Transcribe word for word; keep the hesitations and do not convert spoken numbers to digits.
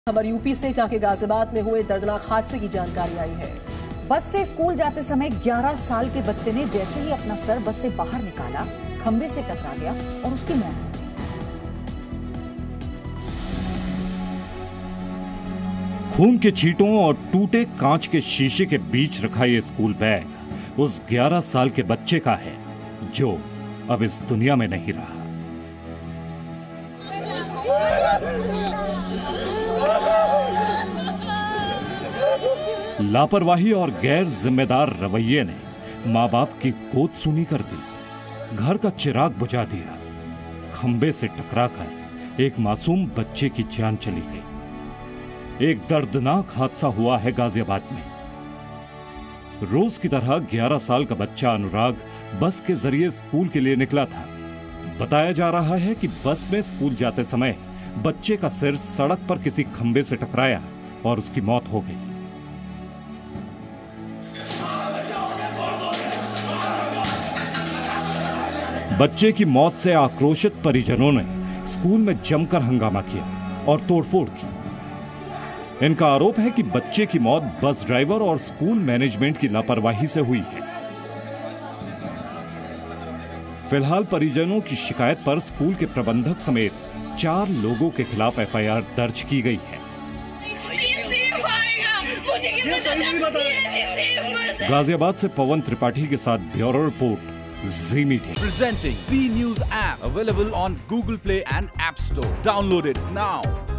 खबर यूपी से, जहां के गाजियाबाद में हुए दर्दनाक हादसे की जानकारी आई है। बस से स्कूल जाते समय ग्यारह साल के बच्चे ने जैसे ही अपना सर बस से बाहर निकाला, खंबे से टकरा गया और उसकी मौत हो गई। खून के छींटों और टूटे कांच के शीशे के बीच रखा ये स्कूल बैग उस ग्यारह साल के बच्चे का है जो अब इस दुनिया में नहीं रहा। लापरवाही और गैर जिम्मेदार रवैये ने माँ बाप की गोद सूनी कर दी, घर का चिराग बुझा दिया, खंबे से टकराकर एक मासूम बच्चे की जान चली गई। एक दर्दनाक हादसा हुआ है गाजियाबाद में। रोज की तरह ग्यारह साल का बच्चा अनुराग बस के जरिए स्कूल के लिए निकला था। बताया जा रहा है कि बस में स्कूल जाते समय बच्चे का सिर सड़क पर किसी खंबे से टकराया और उसकी मौत हो गई। बच्चे की मौत से आक्रोशित परिजनों ने स्कूल में जमकर हंगामा किया और तोड़फोड़ की। इनका आरोप है कि बच्चे की मौत बस ड्राइवर और स्कूल मैनेजमेंट की लापरवाही से हुई है। फिलहाल परिजनों की शिकायत पर स्कूल के प्रबंधक समेत चार लोगों के खिलाफ एफ आई आर दर्ज की गई है। गाजियाबाद से पवन त्रिपाठी के साथ bureau report, Zee Media. Presenting V News app available on Google Play and App Store. Download it now.